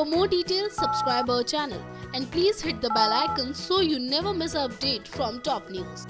For more details, subscribe our channel and please hit the bell icon so you never miss an update from top news.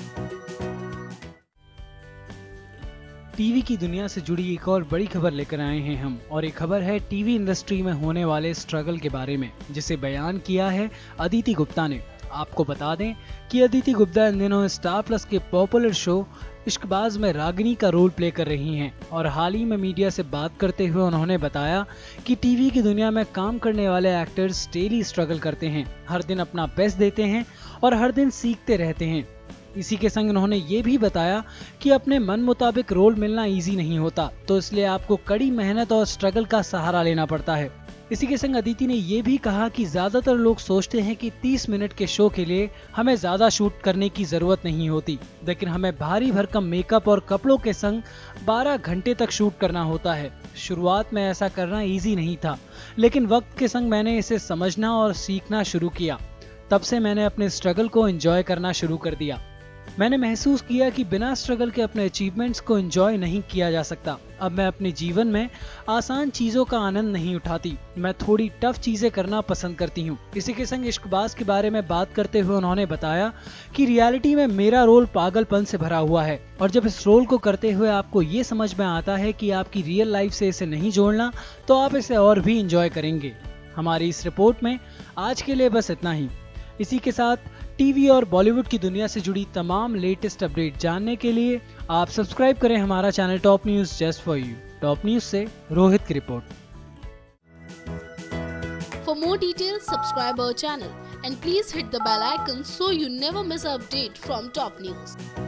TV की दुनिया से जुड़ी एक और बड़ी खबर लेकर आए हैं हम, और ये खबर है टीवी इंडस्ट्री में होने वाले स्ट्रगल के बारे में, जिसे बयान किया है अदिति गुप्ता ने। आपको बता दें कि अदिति गुप्ता इन दिनों स्टार प्लस के पॉपुलर शो इश्कबाज में रागिनी का रोल प्ले कर रही हैं, और हाल ही में मीडिया से बात करते हुए उन्होंने बताया कि टीवी की दुनिया में काम करने वाले एक्टर्स डेली स्ट्रगल करते हैं, हर दिन अपना बेस्ट देते हैं और हर दिन सीखते रहते हैं। इसी के संग उन्होंने ये भी बताया कि अपने मन मुताबिक रोल मिलना इजी नहीं होता, तो इसलिए आपको कड़ी मेहनत और स्ट्रगल का सहारा लेना पड़ता है। इसी के संग अदिति ने ये भी कहा कि ज्यादातर लोग सोचते हैं कि 30 मिनट के शो के लिए हमें ज्यादा शूट करने की जरूरत नहीं होती, लेकिन हमें भारी भरकम मेकअप और कपड़ों के संग 12 घंटे तक शूट करना होता है। शुरुआत में ऐसा करना इजी नहीं था, लेकिन वक्त के संग मैंने इसे समझना और सीखना शुरू किया। तब से मैंने अपने स्ट्रगल को एंजॉय करना शुरू कर दिया। मैंने महसूस किया कि बिना स्ट्रगल के अपने अचीवमेंट्स को एंजॉय नहीं किया जा सकता। अब मैं अपने जीवन में आसान चीजों का आनंद नहीं उठाती, मैं थोड़ी टफ चीजें करना पसंद करती हूँ। इसी के संग इश्कबाज के बारे में बात करते हुए उन्होंने बताया कि रियलिटी में मेरा रोल पागलपन से भरा हुआ है, और जब इस रोल को करते हुए आपको ये समझ में आता है कि आपकी रियल लाइफ से इसे नहीं जोड़ना, तो आप इसे और भी एंजॉय करेंगे। हमारी इस रिपोर्ट में आज के लिए बस इतना ही। इसी के साथ टीवी और बॉलीवुड की दुनिया से जुड़ी तमाम लेटेस्ट अपडेट जानने के लिए आप सब्सक्राइब करें हमारा channel top news just for you. Top news से रोहित की report. For more details, subscribe our channel and please hit the bell icon so you never miss an update from top news.